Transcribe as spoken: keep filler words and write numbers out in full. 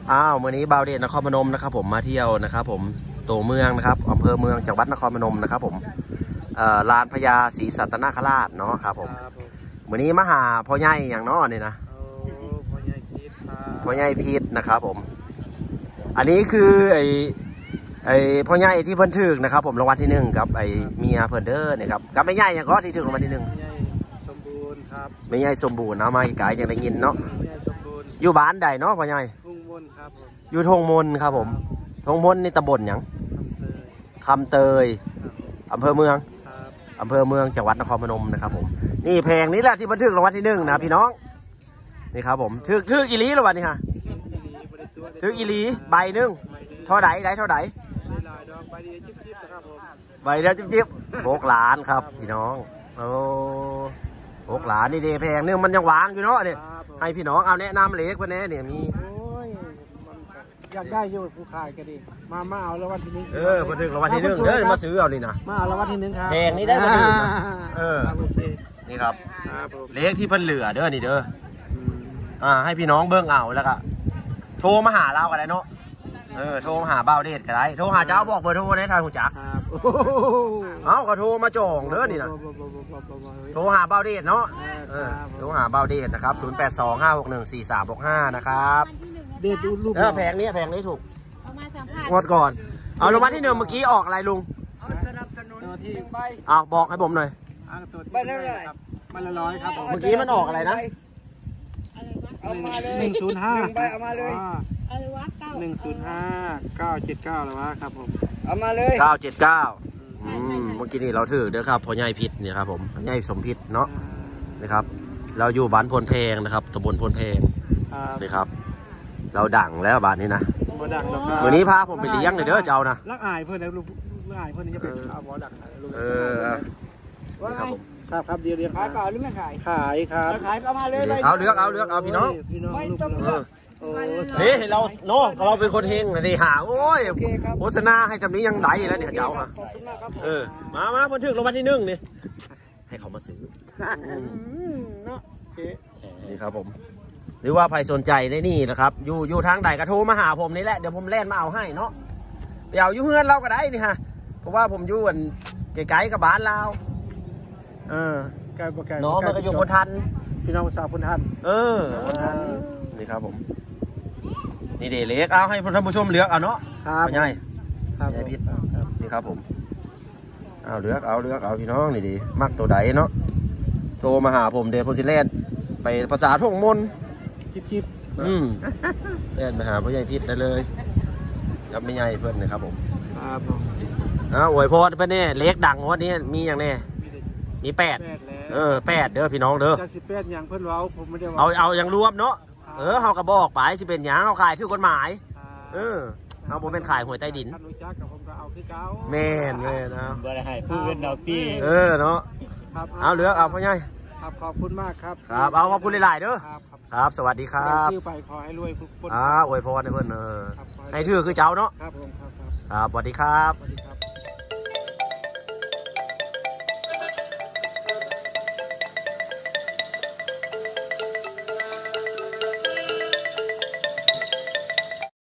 อ้าววันนี้บ่าวเดชนครพนมนะครับผมมาเที่ยวนะครับผมตัวเมืองนะครับอำเภอเมืองจังหวัดนครพนมนะครับผมลานพญาศรีสัตนคราชเนาะครับผมวันนี้มาหาพ่อใหญ่อย่างน้อนี่นะพ่อใหญ่พีทนะครับผมอันนี้คือไอไอพ่อใหญ่ที่เพิ่นถึกนะครับผมรางวัลที่หนึ่งครับไอเมียเพิ่นเด้อเนี่ยครับกับไม่ใหญ่อย่างก็ที่ถึกรางวัลที่หนึ่งสมบูรณ์ครับไม่ใหญ่สมบูรณ์นะมาไกลอย่างได้ยินเนาะอยู่บ้านใดเนาะพ่อใหญ่ทุ่งมนครับผมอยู่ทงมนครับผมทงมนนี่ตำบลอย่างคำเตยอำเภอเมืองอำเภอเมืองจังหวัดนครพนมนะครับผมนี่แพงนี้แหละที่บันทึกรางวัลที่หนึ่งนะพี่น้องนี่ครับผมทึกทึกอีลีรางวัลนี่ฮะทึกอีลีใบหนึ่งเท่าไหร่ได้เท่าไหร่ใบเดียวจิ๊บจิ๊บหกล้านครับพี่น้องโอ้หกล้านนี่เดแพงเนี่ยมันยังวางอยู่เนาะเนี่ยให้พี่น้องเอาแนะนำเล็กวันนี้เนี่ยมีอยากได้อยู่ผู้ขายก็ดีมามาเอารางวัลที่หนึ่งเออมาถึงรางวัลที่หนึ่งเด้อมาซื้อเอานี่นะมาเอารางวัลที่หนึ่งครับแพงนี่ได้มาถึงเออนี่ครับเล็กที่เพิ่นเหลือเด้อนี่เด้ออ่าให้พี่น้องเบิ้งเอาแล้วก็โทรมาหาเราก็ได้เนาะเออโทรมาหาบ่าวเดชก็ได้โทรหาเจ้าบอกเบอร์โทรในทางหูจักเอ้าก็โทรมาจองเด้อนี่นะโทรหาบ่าวเดชเนาะเออโทรหาบ่าวเดชนะครับศูนย์แปดสองห้าหกหนึ่งสี่สามหกห้านะครับเด็ดดูรูปแพงนี้แพงนี้ถูกงวดก่อนเอารางวัลที่หนึ่งเมื่อกี้ออกอะไรลุงเอาบอกให้ผมหน่อยใบละร้อยใบละร้อยครับเมื่อกี้มันออกอะไรนะเอามาเลยหนึ่งศูนย์ห้าใบเอามาเลยหนึ่งศูนย์ห้าเก้าเจ็ดเก้าแล้ววะครับผมเอามาเลยเก้าเจ็ดเก้าเมื่อกี้นี่เราถือเด้อครับพ่อใหญ่พิษเนี่ยครับผมพ่อใหญ่สมพิษเนาะนะครับเราอยู่บ้านพลเพงนะครับตำบลพลเพงนี่ครับเราดังแล้วบ้านนี้นะวันนี้พาผมไปเลี้ยงเลยเด้อเจ้านะลักอายเพื่อนนะลูกลักอายเพื่อนนี่จะเป็นเอาบอดังเออครับผมครับครับเดี๋ยวเดี๋ยวขายเปล่าหรือไม่ขายขายครับขายเอามาเลยเอาเลือกเอาเลือกเอาพี่น้องไม่ต้องเลือกนี่เราเนาะเราเป็นคนเฮงนี่หาโอ้ยโฆษณาให้จำนี้ยังได้แล้วเนี่ยเจ้าฮะเออมามาบันทึกรางวัลที่หนึ่งนี่ให้เขามาซื้อนี่ครับผมหรือว่าใครสนใจได้นี่นะครับอยู่อยู่ทางใดก็โทรมาหาผมนี่แหละเดี๋ยวผมแล่นมาเอาให้เนาะไปเอาอยู่เฮือนเราก็ได้นี่ฮะเพราะว่าผมอยู่อันไกลๆกับบ้านเราเออน้องมันก็อยู่คนทันพี่น้องสาวคนทันเออคนทันนี่ครับผมนี่เด็กเล็กเอาให้ท่านผู้ชมเลือกเอาเนาะครับใช่ครับพิษนี่ครับผมเอาเลือกเอาเลือกเอาพี่น้องนี่ดีมักตัวใดเนาะโทรมาหาผมเดี๋ยวผมจะเล่นไปภาษาท่องมนจิบจิบอืมเล่นไปหาพ่อใหญ่พิษได้เลยกับไม่ใหญ่เพื่อนนะครับผมครับอ้าวอวยพรไปเนี่ยเล็กดังวันนี้มีอย่างแน่มีแปดเออแปดเด้อพี่น้องเด้อจากสิบแปดอย่างเพื่อนเราผมไม่ได้เอาเอาอย่างรวมเนาะเออเขากระบอกไปสิเป็นอย่างเขาขายถือกฎหมายเออเอาผมเป็นขายหวยใต้ดินแม่นแม่นเอาบ่ได้ให้พื้นดอกตีเออเนาะเอาเลือกเอาพ่อใหญ่ครับขอบคุณมากครับครับเอาขอบคุณหลายๆเด้อครับสวัสดีครับชื่อไปขอให้รวยอ่าอวยพรให้เพื่อนเออให้ถือคือเจ้าเนาะครับผมครับครับสวัสดีครับ